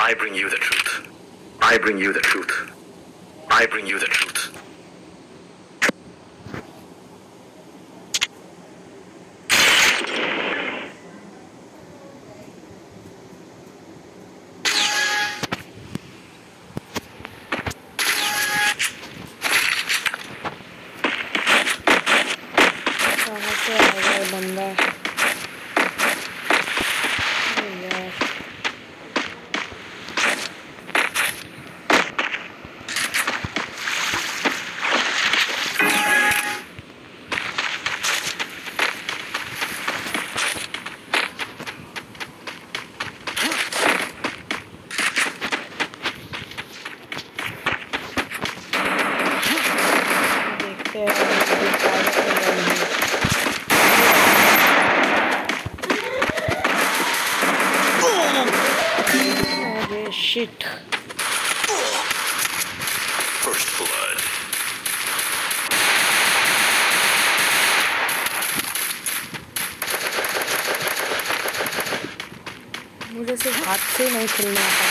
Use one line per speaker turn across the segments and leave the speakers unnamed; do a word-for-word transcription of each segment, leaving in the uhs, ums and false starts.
I bring you the truth. I bring you the truth. I bring you the truth.
कहाँ से आ गया ये बंदा? Shit.
First blood.
मुझे सिर्फ हाथ से नहीं खेलना आता।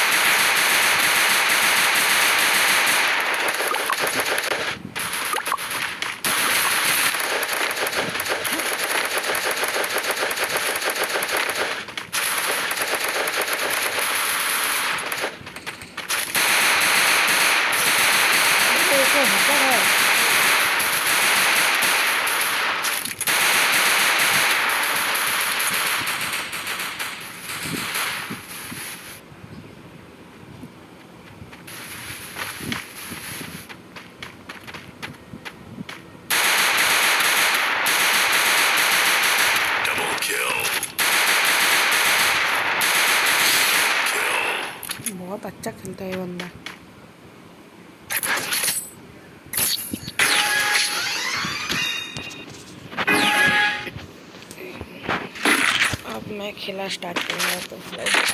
बहुत अच्छा खेलता है ये बंदा। अब मैं खेला स्टार्ट करूँगा तो फ्लैश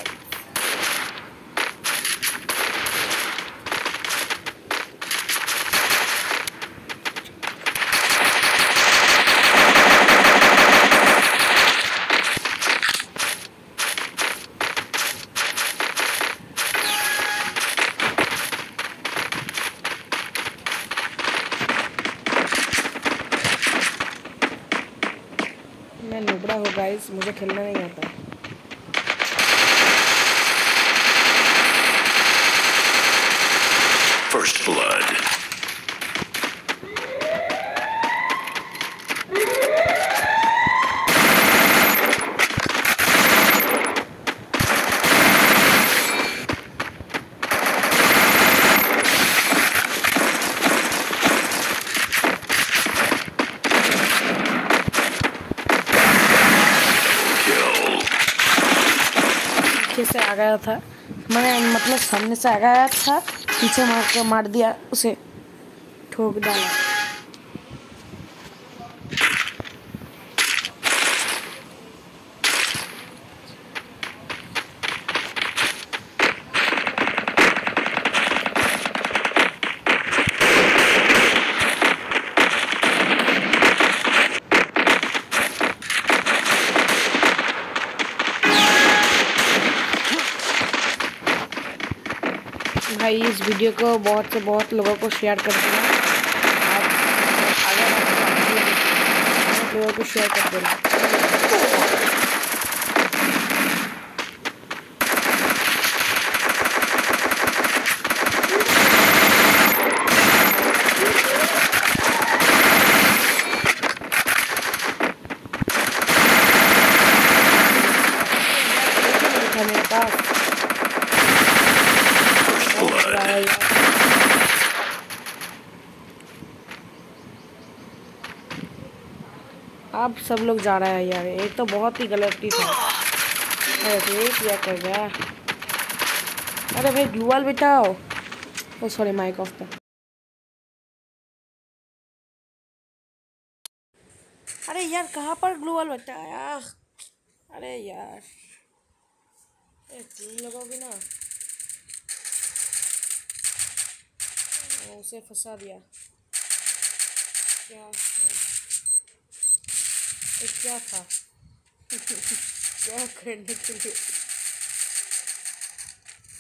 मैं नुबड़ा हूँ गाइस, मुझे खेलना नहीं आता।
First blood.
से आ गया था, मैंने मतलब सामने से आ गया था, पीछे मार के मार दिया, उसे ठोक डाला। भाई इस वीडियो को बहुत से बहुत लोगों को शेयर कर देना, अगर लोगों को शेयर कर देना। अब सब लोग जा रहा है यार, ये तो बहुत ही गलती था। अरे ये क्या कर गया? अरे भाई ग्लूवाल बिठाओ। ओ सॉरी, माइक ऑफ था। अरे यार कहाँ पर ग्लूवाल बिठाया? अरे यार ये तीन लोगों की ना उसे फंसा दिया। क्या था ये? क्या था? क्या करने के लिए?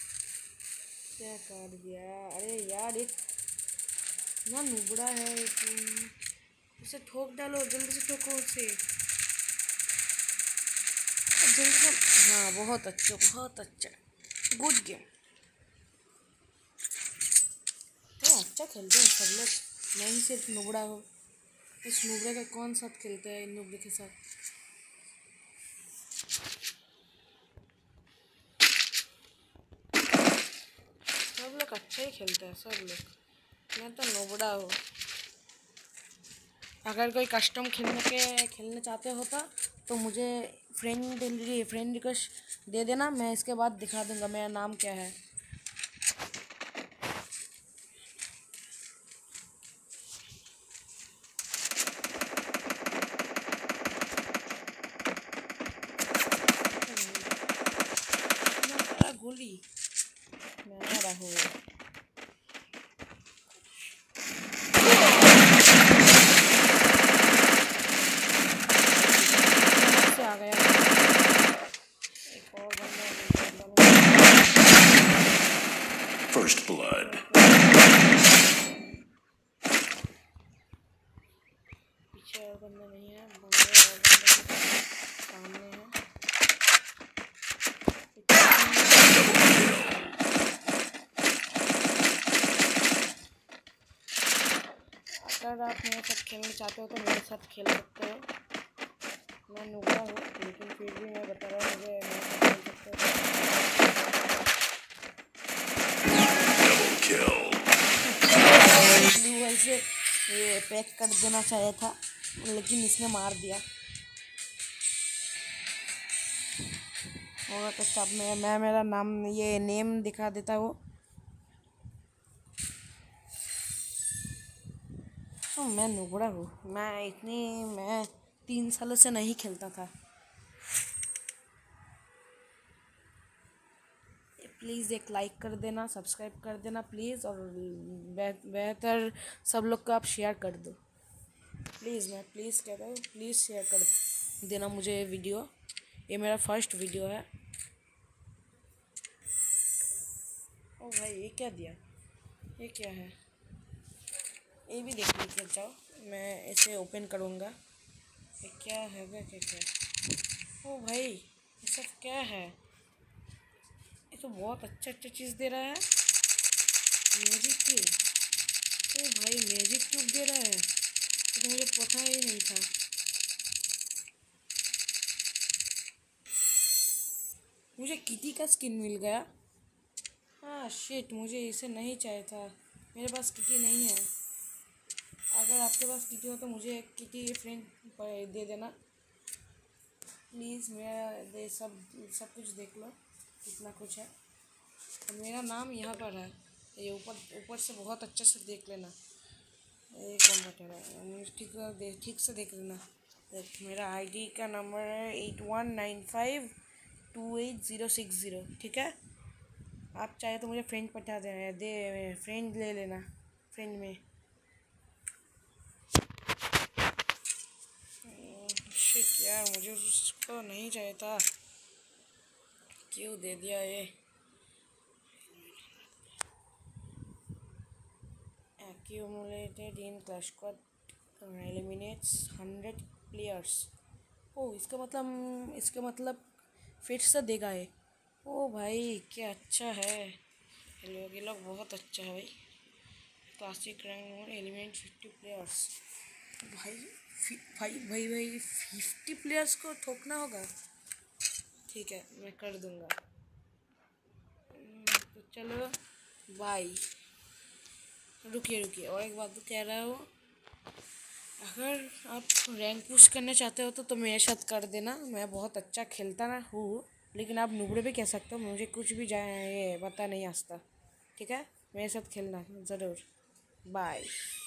क्या कर दिया? अरे यार एक ना नुबड़ा है तुम, उसे ठोक डालो, जल्दी से ठोको उसे जल्दी से। हाँ बहुत अच्छा, बहुत अच्छा, गुड गेम। तो अच्छा खेलते हैं सब लोग, मैं ही सिर्फ नुबड़ा हो। इस नुबड़े का कौन साथ खेलते हैं इन नुबड़े के साथ? सब लोग अच्छा ही खेलते हैं सब लोग, मैं तो नुबड़ा हूँ। अगर कोई कस्टम खेलने के खेलने चाहते होता तो मुझे फ्रेंड फ्रेंड रिक्वेस्ट दे देना, मैं इसके बाद दिखा दूंगा मेरा नाम क्या है। गोली मैं रहूँ आ गया। एक और बंदा
First blood.
पीछे और बंदा नहीं है, बंदे और बंदे सामने है। अगर आप मेरे साथ खेलना चाहते हो तो मेरे साथ खेल सकते हो। मैं नुबड़ा हूँ लेकिन फिर भी मैं बता रहा हूँ मुझे मेरे साथ खेल सकते हो। ब्लू से ये पैक कर देना चाहिए था लेकिन इसने मार दिया। और तो सब मैं मैं मेरा नाम ये नेम दिखा देता हूँ। तो मैं नुबड़ा हूँ, मैं इतनी मैं तीन सालों से नहीं खेलता था। प्लीज़ एक लाइक कर देना, सब्सक्राइब कर देना प्लीज़, और बेहतर सब लोग को आप शेयर कर दो प्लीज़। मैं प्लीज़ कहता हूँ, प्लीज़ शेयर कर देना मुझे वीडियो। ये मेरा फर्स्ट वीडियो है। ओ भाई ये क्या दिया? ये क्या है? ये भी देख लीजिए जाओ, मैं इसे ओपन करूँगा। ये क्या है? क्या क्या? ओ भाई ये सब क्या है? ये तो बहुत अच्छा अच्छा चीज़ दे रहा है। Magic cube. ओ भाई मैजिक क्यूब दे रहा है, ये तो मुझे पता ही नहीं था। मुझे किटी का स्किन मिल गया। हाँ शिट, मुझे इसे नहीं चाहिए था, मेरे पास किटी नहीं है। अगर आपके पास किटी हो तो मुझे एक किटी फ्रेंड दे देना प्लीज़। मेरा दे सब सब कुछ देख लो कितना कुछ है। तो मेरा नाम यहाँ पर है, ये ऊपर ऊपर से बहुत अच्छे से देख लेना। ये कौन बैठा है? ठीक देख ठीक से देख लेना। देख मेरा आईडी का नंबर है eight one nine five two eight zero six zero. ठीक है, आप चाहे तो मुझे फ्रेंड पठा देना, दे फ्रेंड ले लेना फ्रेंड में। शिट यार, मुझे उसको नहीं चाहिए था, क्यों दे दिया ये? Accumulated in Clash Squad eliminates hundred players. ओ इसका मतलब इसका मतलब फिर से देगा ये। ओ भाई क्या अच्छा है, ये लोग ये लोग बहुत अच्छा है भाई। Classic rank mode eliminate fifty players. भाई भाई भाई भाई फिफ्टी प्लेयर्स को ठोकना होगा। ठीक है मैं कर दूंगा। तो चलो बाय। रुकिए रुकिए और एक बात तो कह रहा हूँ, अगर आप रैंक पुश करना चाहते हो तो, तो मेरे साथ कर देना। मैं बहुत अच्छा खेलता ना हूँ, लेकिन आप नुबड़े भी कह सकते हो, मुझे कुछ भी जाए ये पता नहीं आता। ठीक है, मेरे साथ खेलना ज़रूर। बाय।